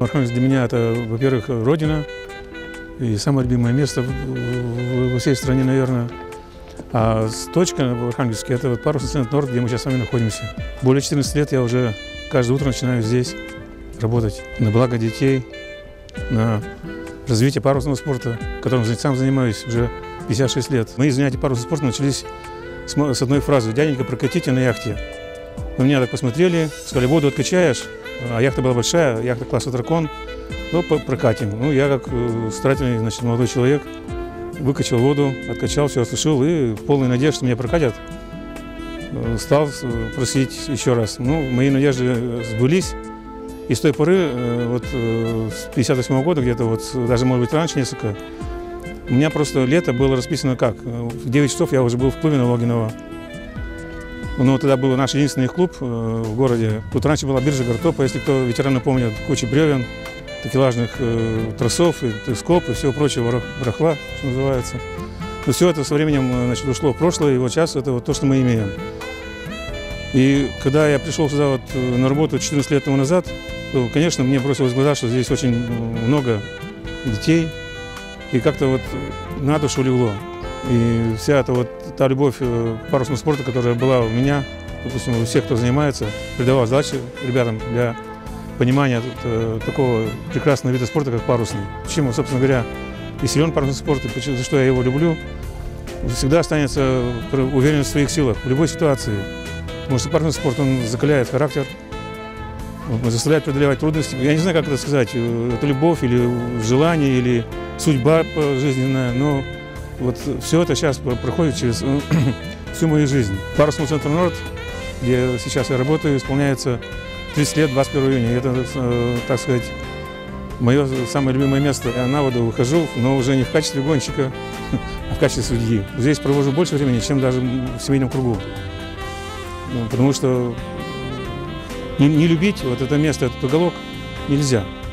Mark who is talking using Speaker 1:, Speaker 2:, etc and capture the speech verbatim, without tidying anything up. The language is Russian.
Speaker 1: Архангельск для меня это, во-первых, родина и самое любимое место во всей стране, наверное. А точка в Архангельске – это вот парусный центр «Норд», где мы сейчас с вами находимся. Более четырнадцати лет я уже каждое утро начинаю здесь работать на благо детей, на развитие парусного спорта, которым сам занимаюсь уже пятьдесят шесть лет. Мои занятия парусным спортом начались с одной фразы: «Дяденька, прокатите на яхте». На меня так посмотрели, сказали: воду откачаешь, а яхта была большая, яхта класса «Дракон», ну, прокатим. Ну, я, как старательный, значит, молодой человек, выкачал воду, откачал, все осушил, и в полной надежде, что меня прокатят, стал просить еще раз. Ну, мои надежды сбылись, и с той поры, вот с пятьдесят восьмого года, где-то вот, даже, может быть, раньше несколько, у меня просто лето было расписано как. В девять часов я уже был в клубе на Логинова. Ну, тогда был наш единственный клуб в городе. Тут раньше была биржа Гортопа, если кто, ветераны помнят, куча бревен, такелажных э, тросов, и, и скоб, и всего прочего барахла, что называется. Но все это со временем, значит, ушло в прошлое, и вот сейчас это вот то, что мы имеем. И когда я пришел сюда вот на работу четырнадцать лет тому назад, то, конечно, мне бросилось в глаза, что здесь очень много детей, и как-то вот на душу легло. И вся эта вот та любовь к парусному спорту, которая была у меня, допустим, у всех, кто занимается, придавала задачи ребятам для понимания такого прекрасного вида спорта, как парусный. Почему, собственно говоря, и силен парусный спорт, и за что я его люблю, всегда останется уверенность в своих силах в любой ситуации. Потому что парусный спорт, он закаляет характер, заставляет преодолевать трудности. Я не знаю, как это сказать, это любовь или желание, или судьба жизненная, но вот все это сейчас проходит через всю мою жизнь. Парусному центру «Норд», где сейчас я работаю, исполняется тридцать лет двадцать первого июня. Это, так сказать, мое самое любимое место. Я на воду выхожу, но уже не в качестве гонщика, а в качестве судьи. Здесь провожу больше времени, чем даже в семейном кругу. Потому что не, не любить вот это место, этот уголок нельзя.